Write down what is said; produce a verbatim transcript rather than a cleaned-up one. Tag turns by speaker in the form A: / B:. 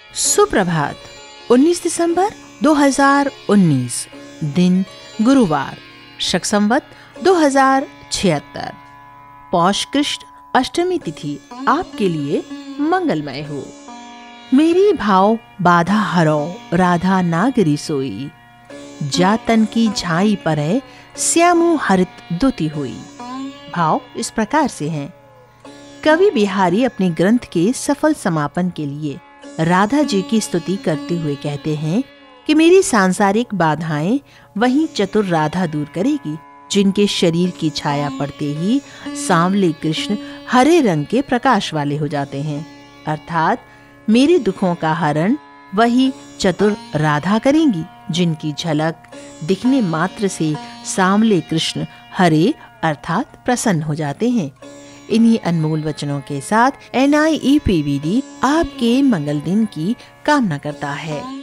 A: सुप्रभात। उन्नीस दिसंबर दो हज़ार उन्नीस, दिन गुरुवार, शक संवत दो हज़ार छिहत्तर, पौष कृष्ण अष्टमी तिथि आपके लिए मंगलमय हो। मेरी भाव बाधा हरो राधा नागरी सोई, जा तन की झाई परै श्यामु हरित दुति हुई। भाव इस प्रकार से हैं। कवि बिहारी अपने ग्रंथ के सफल समापन के लिए राधा जी की स्तुति करते हुए कहते हैं कि मेरी सांसारिक बाधाएं वही चतुर राधा दूर करेगी, जिनके शरीर की छाया पड़ते ही सांवले कृष्ण हरे रंग के प्रकाश वाले हो जाते हैं। अर्थात मेरे दुखों का हरण वही चतुर राधा करेंगी, जिनकी झलक दिखने मात्र से सांवले कृष्ण हरे अर्थात प्रसन्न हो जाते हैं। इन्हीं अनमोल वचनों के साथ N I E P V D आपके मंगल दिन की कामना करता है।